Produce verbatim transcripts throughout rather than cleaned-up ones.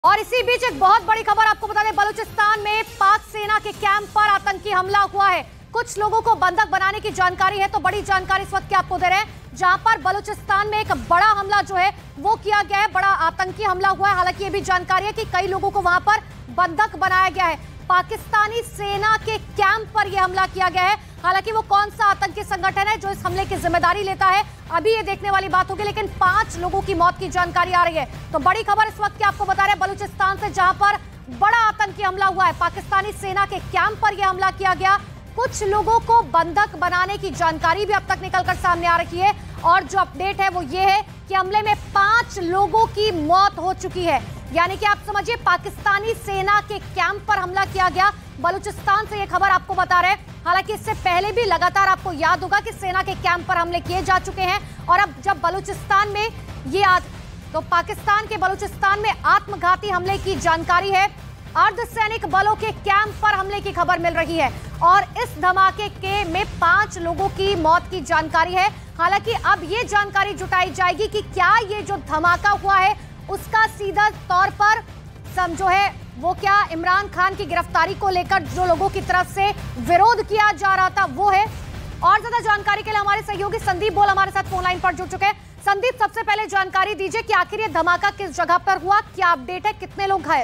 और इसी बीच एक बहुत बड़ी खबर आपको बता दें, बलूचिस्तान में पाक सेना के कैंप पर आतंकी हमला हुआ है। कुछ लोगों को बंधक बनाने की जानकारी है, तो बड़ी जानकारी इस वक्त की आपको दे रहे हैं, जहां पर बलूचिस्तान में एक बड़ा हमला जो है वो किया गया है, बड़ा आतंकी हमला हुआ है। हालांकि ये भी जानकारी है कि कई लोगों को वहां पर बंधक बनाया गया है। पाकिस्तानी सेना के कैंप पर यह हमला किया गया है। हालांकि वो कौन सा आतंकी संगठन है जो इस हमले की जिम्मेदारी लेता है, अभी ये देखने वाली बात होगी, लेकिन पांच लोगों की मौत की जानकारी आ रही है। तो बड़ी खबर इस वक्त की आपको बता रहे हैं बलूचिस्तान से, जहां पर बड़ा आतंकी हमला हुआ है। पाकिस्तानी सेना के कैंप पर यह हमला किया गया। कुछ लोगों को बंधक बनाने की जानकारी भी अब तक निकलकर सामने आ रही है, और जो अपडेट है वो ये है कि हमले में पांच लोगों की मौत हो चुकी है। यानी कि आप समझिए, पाकिस्तानी सेना के कैंप पर हमला किया गया। बलूचिस्तान से ये खबर आपको बता रहे हैं। हालांकि इससे पहले भी लगातार आपको याद होगा कि सेना के कैंप पर हमले किए जा चुके हैं, और अब जब बलूचिस्तान में ये आज तो पाकिस्तान के बलूचिस्तान में आत्मघाती हमले की जानकारी है। अर्धसैनिक बलों के कैंप पर हमले की खबर मिल रही है, और इस धमाके के में पांच लोगों की मौत की जानकारी है। हालांकि अब ये जानकारी जुटाई जाएगी कि क्या ये जो धमाका हुआ है उसका सीधा तौर पर समझो है वो क्या इमरान खान की गिरफ्तारी को लेकर जो लोगों की तरफ से विरोध किया जा रहा था वो है। और ज्यादा जानकारी के लिए हमारे सहयोगी संदीप बोल हमारे साथ फोन लाइन पर जुड़ चुके हैं। संदीप, सबसे पहले जानकारी दीजिए कि आखिर ये धमाका किस जगह पर हुआ, क्या अपडेट है, कितने लोग घायल?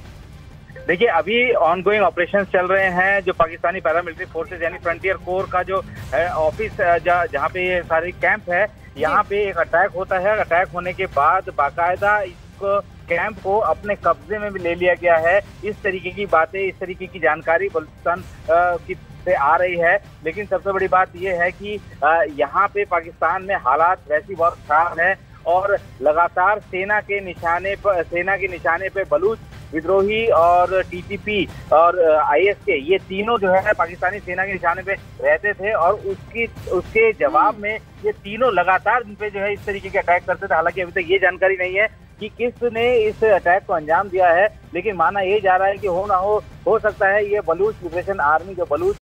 देखिए, अभी ऑनगोइंग ऑपरेशंस चल रहे हैं। जो पाकिस्तानी पैरामिलिट्री फोर्सेज यानी फ्रंटियर कोर का जो ऑफिस जहाँ पे ये सारे कैंप है, यहाँ पे एक अटैक होता है। अटैक होने के बाद बाकायदा इसको कैंप को अपने कब्जे में भी ले लिया गया है। इस तरीके की बातें, इस तरीके की जानकारी बलूचिस्तान की से आ रही है। लेकिन सबसे बड़ी बात यह है कि यहाँ पे पाकिस्तान में हालात वैसी बहुत खराब है, और लगातार सेना के निशाने पर सेना के निशाने पे बलूच विद्रोही और टीटीपी और आईएसके, ये तीनों जो है पाकिस्तानी सेना के निशाने पे रहते थे, और उसकी उसके जवाब में ये तीनों लगातार इन पे जो है इस तरीके के अटैक करते थे। हालांकि अभी तक ये जानकारी नहीं है कि किसने इस अटैक को अंजाम दिया है, लेकिन माना ये जा रहा है कि हो ना हो हो सकता है ये बलूच लिबरेशन आर्मी, जो बलूच